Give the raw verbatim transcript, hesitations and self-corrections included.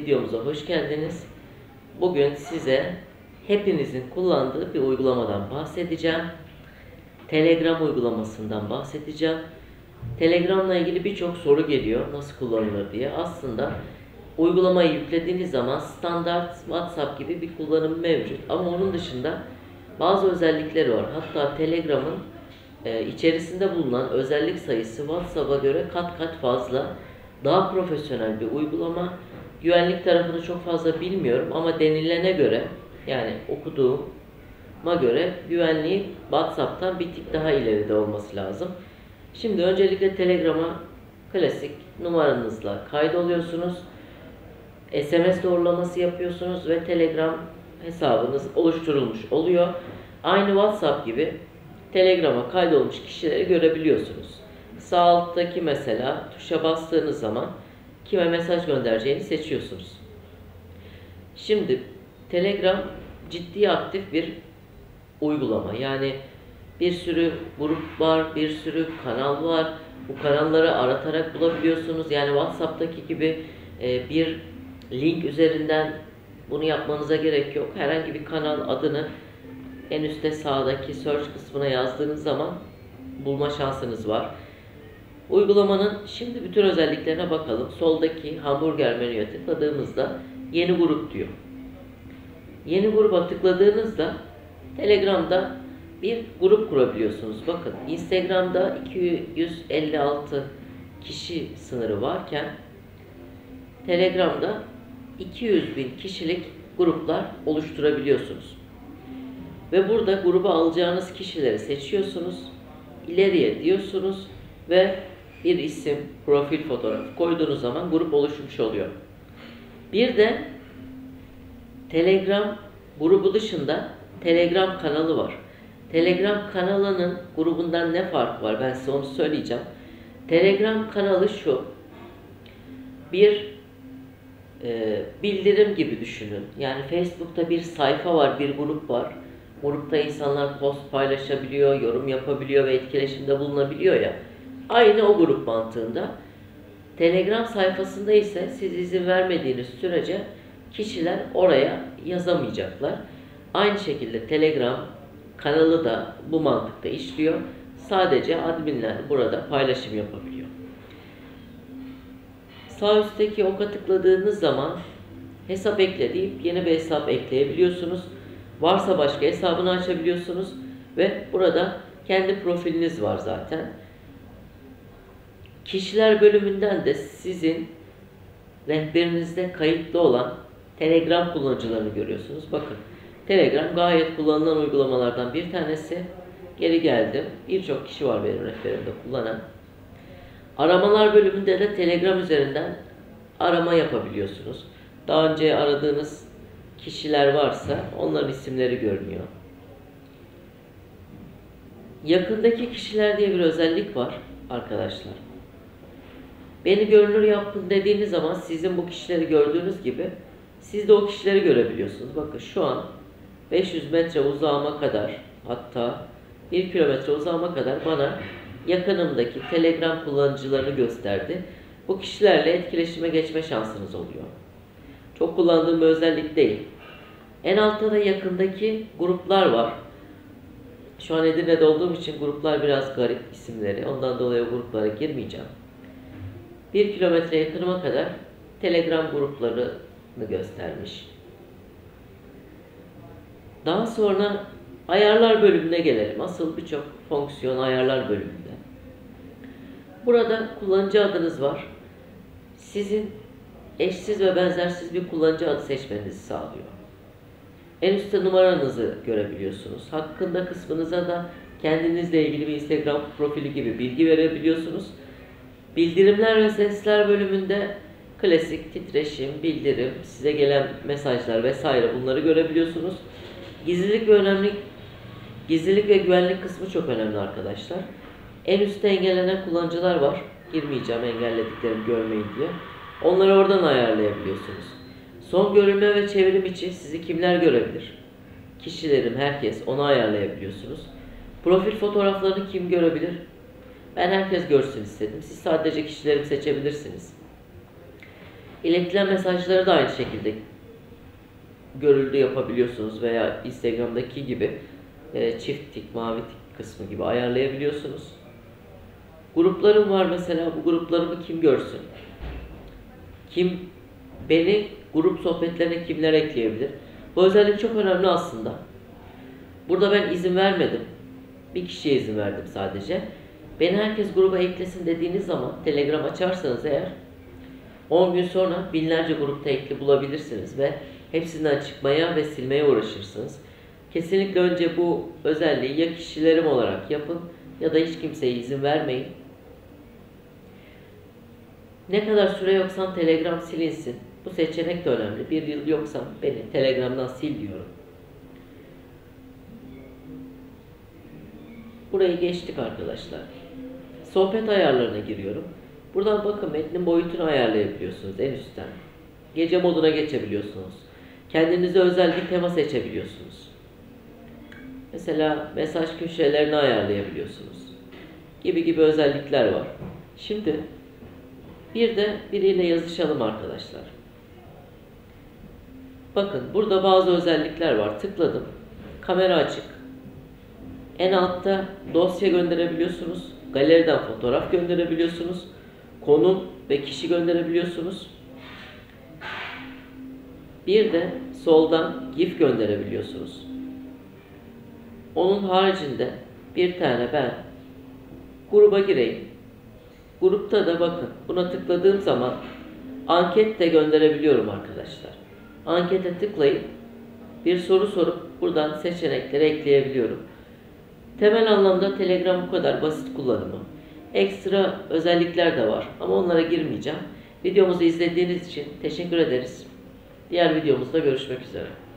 videomuza hoş geldiniz. Bugün size hepinizin kullandığı bir uygulamadan bahsedeceğim. Telegram uygulamasından bahsedeceğim. Telegram'la ilgili birçok soru geliyor, nasıl kullanılır diye. Aslında uygulamayı yüklediğiniz zaman standart WhatsApp gibi bir kullanım mevcut. Ama onun dışında bazı özellikleri var. Hatta Telegram'ın e, içerisinde bulunan özellik sayısı WhatsApp'a göre kat kat fazla. Daha profesyonel bir uygulama. Güvenlik tarafını çok fazla bilmiyorum ama denilene göre, yani okuduğuma göre güvenliği WhatsApp'tan bir tık daha ileride olması lazım. Şimdi öncelikle Telegram'a klasik numaranızla kaydoluyorsunuz. S M S doğrulaması yapıyorsunuz ve Telegram hesabınız oluşturulmuş oluyor. Aynı WhatsApp gibi Telegram'a kaydolmuş kişileri görebiliyorsunuz. Sağ alttaki mesela tuşa bastığınız zaman kime mesaj göndereceğini seçiyorsunuz. Şimdi Telegram ciddi aktif bir uygulama. Yani bir sürü grup var, bir sürü kanal var. Bu kanalları aratarak bulabiliyorsunuz. Yani WhatsApp'taki gibi e, bir link üzerinden bunu yapmanıza gerek yok. Herhangi bir kanal adını en üstte sağdaki search kısmına yazdığınız zaman bulma şansınız var. Uygulamanın şimdi bütün özelliklerine bakalım. Soldaki hamburger menüye tıkladığımızda yeni grup diyor. Yeni gruba tıkladığınızda Telegram'da bir grup kurabiliyorsunuz. Bakın Instagram'da iki yüz elli altı kişi sınırı varken Telegram'da iki yüz bin kişilik gruplar oluşturabiliyorsunuz. Ve burada gruba alacağınız kişileri seçiyorsunuz. İleriye diyorsunuz ve bir isim, profil fotoğrafı koyduğunuz zaman grup oluşmuş oluyor. Bir de Telegram grubu dışında Telegram kanalı var. Telegram kanalının grubundan ne farkı var? Ben size onu söyleyeceğim. Telegram kanalı şu. Bir e, bildirim gibi düşünün. Yani Facebook'ta bir sayfa var, bir grup var. Grupta insanlar post paylaşabiliyor, yorum yapabiliyor ve etkileşimde bulunabiliyor ya. Aynı o grup mantığında. Telegram sayfasında ise siz izin vermediğiniz sürece kişiler oraya yazamayacaklar. Aynı şekilde Telegram kanalı da bu mantıkta işliyor. Sadece adminler burada paylaşım yapabiliyor. Sağ üstteki oka tıkladığınız zaman hesap ekle deyip yeni bir hesap ekleyebiliyorsunuz. Varsa başka hesabını açabiliyorsunuz ve burada kendi profiliniz var zaten. Kişiler bölümünden de sizin rehberinizde kayıtlı olan Telegram kullanıcılarını görüyorsunuz. Bakın Telegram gayet kullanılan uygulamalardan bir tanesi. Geri geldim. Birçok kişi var benim rehberimde kullanan. Aramalar bölümünde de Telegram üzerinden arama yapabiliyorsunuz. Daha önce aradığınız kişiler varsa onların isimleri görünüyor. Yakındaki kişiler diye bir özellik var arkadaşlar. Beni görünür yapın dediğiniz zaman sizin bu kişileri gördüğünüz gibi siz de o kişileri görebiliyorsunuz. Bakın şu an beş yüz metre uzağıma kadar, hatta bir kilometre uzağıma kadar bana yakınımdaki Telegram kullanıcılarını gösterdi. Bu kişilerle etkileşime geçme şansınız oluyor. Çok kullandığım bir özellik değil. En altta da yakındaki gruplar var. Şu an Edirne'de olduğum için gruplar biraz garip isimleri. Ondan dolayı o gruplara girmeyeceğim. Bir kilometre yakınıma kadar Telegram gruplarını göstermiş. Daha sonra ayarlar bölümüne gelelim. Asıl birçok fonksiyon ayarlar bölümünde. Burada kullanıcı adınız var. Sizin eşsiz ve benzersiz bir kullanıcı adı seçmenizi sağlıyor. En üstte numaranızı görebiliyorsunuz. Hakkında kısmınıza da kendinizle ilgili bir Instagram profili gibi bilgi verebiliyorsunuz. Bildirimler ve sesler bölümünde klasik titreşim, bildirim, size gelen mesajlar vesaire bunları görebiliyorsunuz. Gizlilik ve önemli gizlilik ve güvenlik kısmı çok önemli arkadaşlar. En üstte engellenen kullanıcılar var. Girmeyeceğim engellediklerimi görmeyin diye. Onları oradan ayarlayabiliyorsunuz. Son görülme ve çevrim için sizi kimler görebilir? Kişilerim, herkes, onu ayarlayabiliyorsunuz. Profil fotoğraflarını kim görebilir? Ben herkes görsün istedim. Siz sadece kişilerimi seçebilirsiniz. İletilen mesajları da aynı şekilde görüldü yapabiliyorsunuz veya Instagram'daki gibi e, çift tik, mavi tik kısmı gibi ayarlayabiliyorsunuz. Gruplarım var mesela, bu gruplarımı kim görsün? Kim beni grup sohbetlerine kimler ekleyebilir? Bu özellik çok önemli aslında. Burada ben izin vermedim. Bir kişiye izin verdim sadece. Beni herkes gruba eklesin dediğiniz zaman Telegram açarsanız eğer on gün sonra binlerce grupta ekli bulabilirsiniz ve hepsinden çıkmaya ve silmeye uğraşırsınız. Kesinlikle önce bu özelliği ya kişilerim olarak yapın ya da hiç kimseye izin vermeyin. Ne kadar süre yoksan Telegram silinsin. Bu seçenek de önemli. Bir yıl yoksam beni Telegram'dan sil diyorum. Burayı geçtik arkadaşlar. Sohbet ayarlarına giriyorum. Buradan bakın metnin boyutunu ayarlayabiliyorsunuz en üstten. Gece moduna geçebiliyorsunuz. Kendinize özel bir tema seçebiliyorsunuz. Mesela mesaj köşelerini ayarlayabiliyorsunuz. Gibi gibi özellikler var. Şimdi bir de biriyle yazışalım arkadaşlar. Bakın burada bazı özellikler var. Tıkladım. Kamera açık. En altta dosya gönderebiliyorsunuz. Galeriden fotoğraf gönderebiliyorsunuz. Konum ve kişi gönderebiliyorsunuz. Bir de soldan GIF gönderebiliyorsunuz. Onun haricinde bir tane ben gruba gireyim. Grupta da bakın buna tıkladığım zaman anket de gönderebiliyorum arkadaşlar. Ankete tıklayıp bir soru sorup buradan seçenekleri ekleyebiliyorum. Temel anlamda Telegram bu kadar basit kullanımı. Ekstra özellikler de var ama onlara girmeyeceğim. Videomuzu izlediğiniz için teşekkür ederiz. Diğer videomuzda görüşmek üzere.